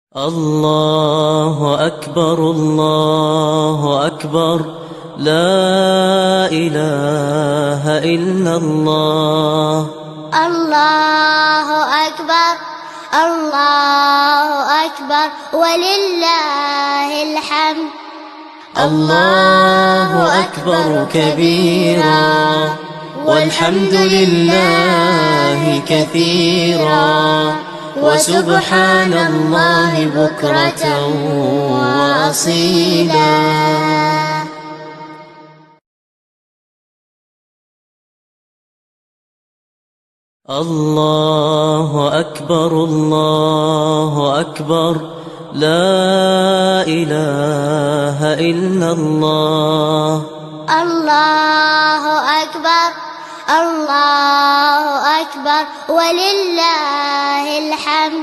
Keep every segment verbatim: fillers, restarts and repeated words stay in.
الله أكبر الله أكبر لا إله إلا الله. الله أكبر الله أكبر ولله الحمد. الله أكبر كبيرا والحمد لله كثيرا وسبحان الله بكرة وأصيلا. الله أكبر الله أكبر لا إله إلا الله. الله أكبر الله أكبر ولله الحمد.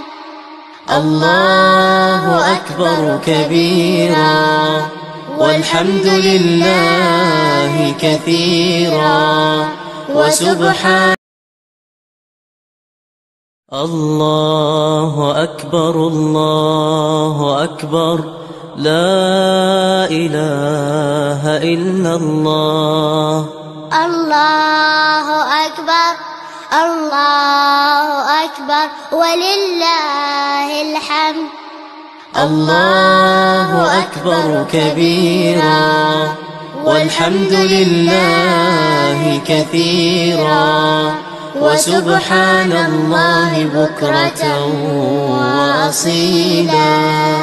الله أكبر كبيرا والحمد لله كثيرا وسبحان الله أكبر الله أكبر لا إله إلا الله. الله أكبر الله أكبر ولله الحمد. الله أكبر كبيرا والحمد لله كثيرا وسبحان الله بكرة وأصيلا.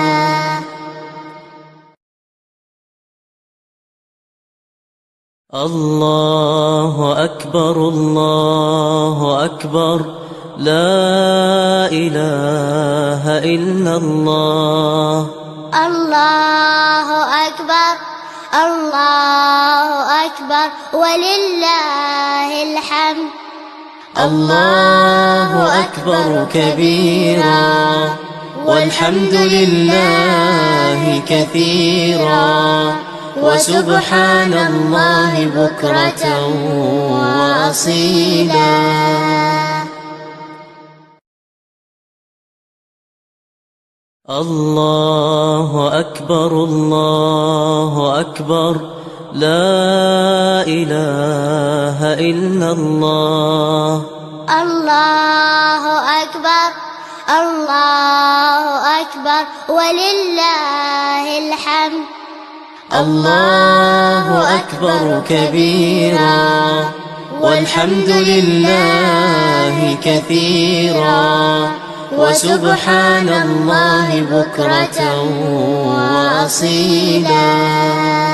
الله أكبر الله أكبر لا إله إلا الله. الله أكبر الله أكبر ولله الحمد. الله أكبر كبيرا والحمد لله كثيرا وسبحان الله بكرة وأصيلا. الله أكبر الله أكبر لا إله إلا الله. الله أكبر الله أكبر ولله الحمد. الله أكبر كبيرا والحمد لله كثيرا وسبحان الله بكرة وأصيلا.